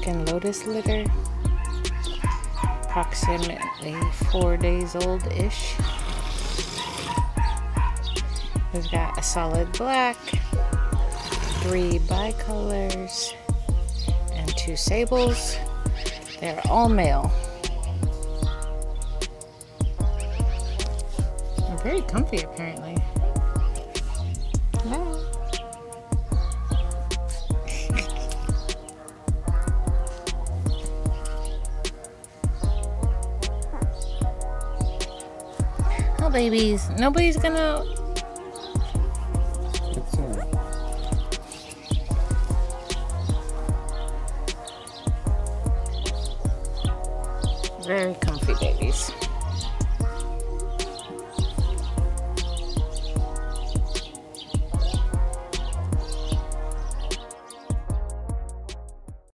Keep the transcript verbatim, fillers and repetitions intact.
Orkan Lotus litter. Approximately four days old-ish. We've got a solid black, three bicolors, and two sables. They're all male. They're very comfy, apparently. Yeah. Oh, babies. Nobody's gonna... Very comfy babies.